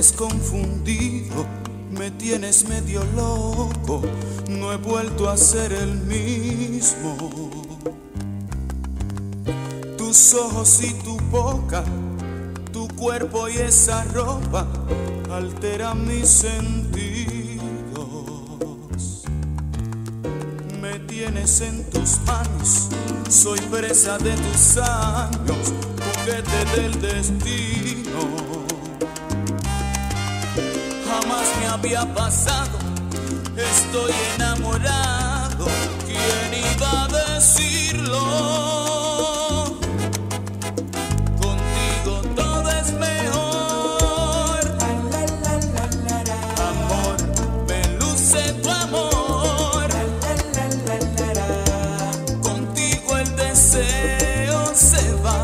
tienes confundido, me tienes medio loco, no he vuelto a ser el mismo. Tus ojos y tu boca, tu cuerpo y esa ropa alteran mis sentidos. Me tienes en tus manos, soy presa de tus años, juguete del destino. Jamás me había pasado, estoy enamorado, ¿quién iba a decirlo? Contigo todo es mejor. Amor, me luce tu amor. Contigo el deseo se va,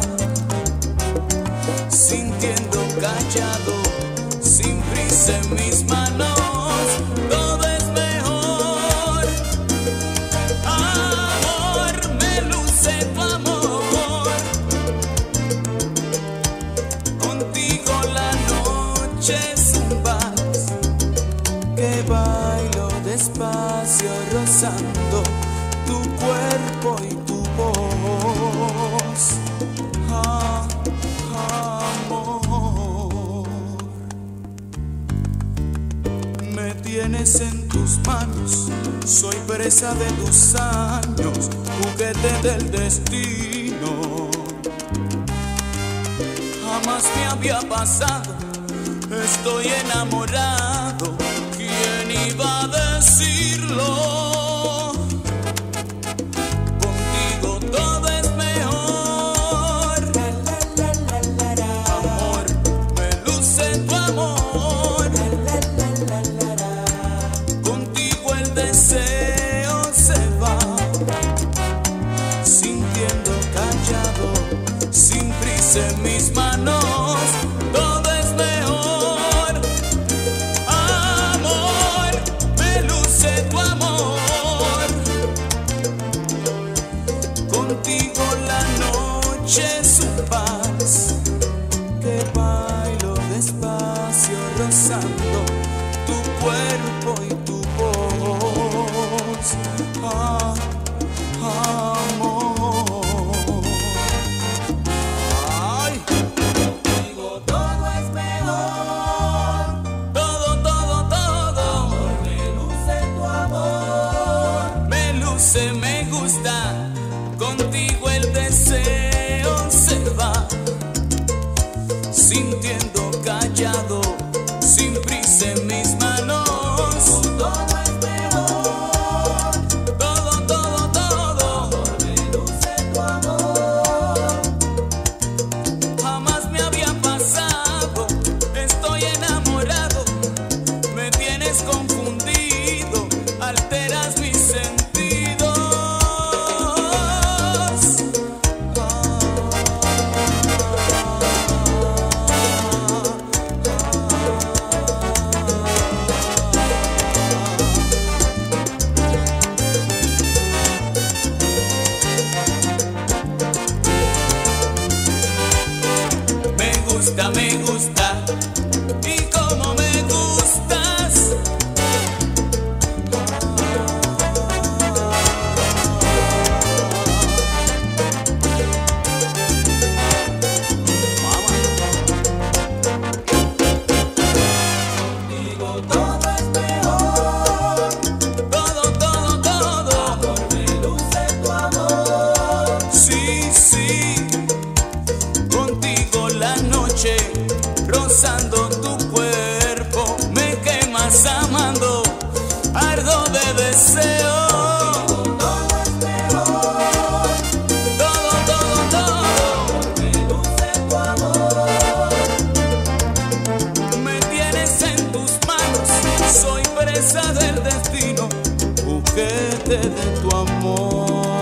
sintiendo callado, sin prisa en mis manos, todo es mejor. Amor, me luce tu amor. Contigo la noche es un vals que bailo despacio, rozando tu cuerpo y tu voz. Me tienes en tus manos, soy presa de tus años, juguete del destino. Jamás me había pasado, estoy enamorado, ¿quién iba a decirlo? Contigo todo es mejor. Amor, me luce tu amor. Deseo se va, sintiendo callado, sin prisa en mis manos, todo es mejor. Amor, me luce tu amor. Contigo la noche es un vals que bailo despacio, rozando tu cuerpo y tu voz. Amor, ay, contigo todo es mejor. Todo, todo, todo. Amor, me luce tu amor. Me luce, me gusta. Contigo el deseo se va, sintiendo callado, sin prisa en mis manos. Confundido, alteras mis sentidos. Me gusta, me gusta. Y como me gustas. Rozando tu cuerpo, me quemas amando, ardo de deseo. Todo es mejor. Todo, todo, todo. Me luce tu amor. Me tienes en tus manos, soy presa del destino, juguete de tu amor.